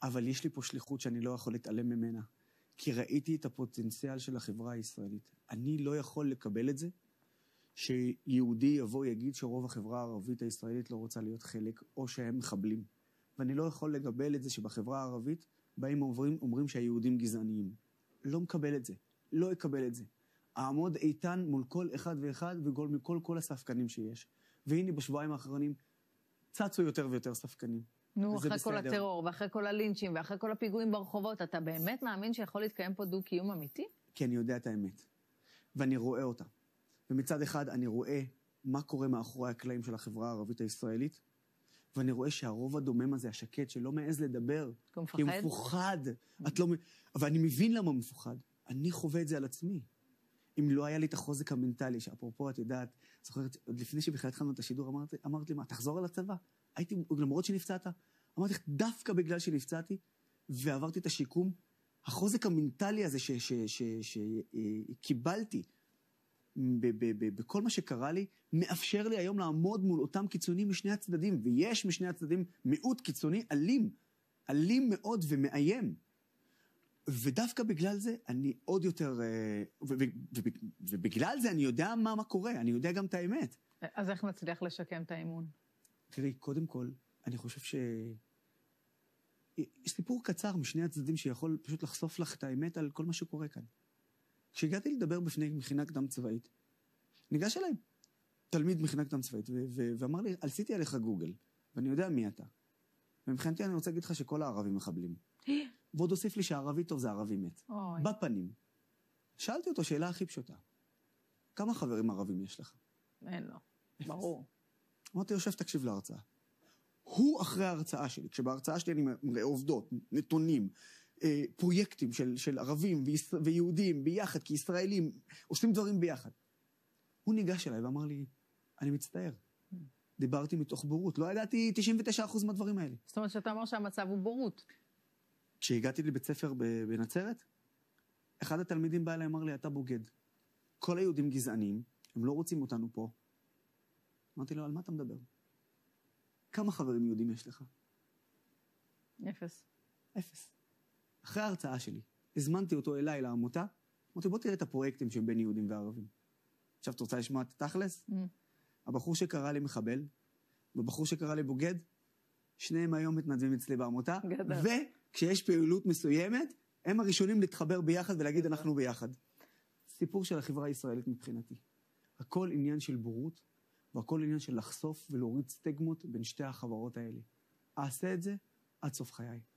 אבל יש לי פה שליחות שאני לא יכול להתעלם ממנה, כי ראיתי את הפוטנציאל של החברה הישראלית. אני לא יכול לקבל את זה, שיהודי יבוא יגיד שרוב החברה הערבית הישראלית לא רוצה להיות חלק, או שהם מחבלים. ואני לא יכול לקבל את זה שבחברה הערבית באים אומרים שהיהודים גזעניים. לא מקבל את זה, לא אקבל את זה. אעמוד איתן מול כל אחד ואחד ומול כל הספקנים שיש. והנה בשבועיים האחרונים צצו יותר ויותר ספקנים. נו, אחרי כל הטרור ואחרי כל הלינצ'ים ואחרי כל הפיגועים ברחובות, אתה באמת מאמין שיכול להתקיים פה דו-קיום אמיתי? כי אני יודע את האמת, ואני רואה אותה. ומצד אחד אני רואה מה קורה מאחורי הקלעים של החברה הערבית הישראלית, ואני רואה שהרוב הדומם הזה, השקט, שלא מעז לדבר, כי הוא מפוחד. אבל אני מבין למה הוא מפוחד. אני חווה את זה על עצמי. אם לא היה לי את החוזק המנטלי, שאפרופו, את יודעת, זוכרת, עוד לפני שבכלל התחלנו את השידור, אמרת לי, מה, תחזור על הצבא? הייתי, למרות שנפצעת, אמרתי, דווקא בגלל שנפצעתי, ועברתי את השיקום, החוזק המנטלי הזה שקיבלתי בכל מה שקרה לי, מאפשר לי היום לעמוד מול אותם קיצונים משני הצדדים, ויש משני הצדדים מיעוט קיצוני אלים מאוד ומאיים. ודווקא בגלל זה אני עוד יותר, ובגלל זה אני יודע מה קורה, אני יודע גם את האמת. אז איך נצליח לשקם את האמון? תראי, קודם כל, אני חושב יש סיפור קצר משני הצדדים שיכול פשוט לחשוף לך את האמת על כל מה שקורה כאן. כשהגעתי לדבר בפני מכינה קדם צבאית, ניגש אליי תלמיד מכינה קדם צבאית, ואמר לי, עשיתי עליך גוגל, ואני יודע מי אתה. ומבחינתי אני רוצה להגיד לך שכל הערבים מחבלים. ועוד הוסיף לי שהערבי טוב זה ערבי מת. בפנים. שאלתי אותו שאלה הכי פשוטה. כמה חברים ערבים יש לך? אין לו, ברור. אמרתי, יושב, תקשיב להרצאה. הוא אחרי ההרצאה שלי, כשבהרצאה שלי אני מראה עובדות, נתונים, פרויקטים של ערבים ויהודים ביחד, כישראלים, עושים דברים ביחד. הוא ניגש אליי ואמר לי, אני מצטער. דיברתי מתוך בורות, לא ידעתי 99% מהדברים האלה. זאת אומרת שאתה אומר שהמצב הוא בורות. כשהגעתי לבית ספר בנצרת, אחד התלמידים בא אליי אמר לי, אתה בוגד. כל היהודים גזענים, הם לא רוצים אותנו פה. אמרתי לו, על מה אתה מדבר? כמה חברים יהודים יש לך? 0. 0. אחרי ההרצאה שלי, הזמנתי אותו אליי לעמותה, אמרתי, בוא תראה את הפרויקטים שהם בין יהודים וערבים. עכשיו, אתה רוצה לשמוע את התכלס? הבחור שקרא לי מחבל, והבחור שקרא לי בוגד, שניהם היום מתנדבים אצלי בעמותה, וכשיש פעילות מסוימת, הם הראשונים להתחבר ביחד ולהגיד אנחנו ביחד. סיפור של החברה הישראלית מבחינתי. הכל עניין של בורות, והכל עניין של לחשוף ולהוריד סטיגמות בין שתי החברות האלה. אעשה את זה עד סוף חיי.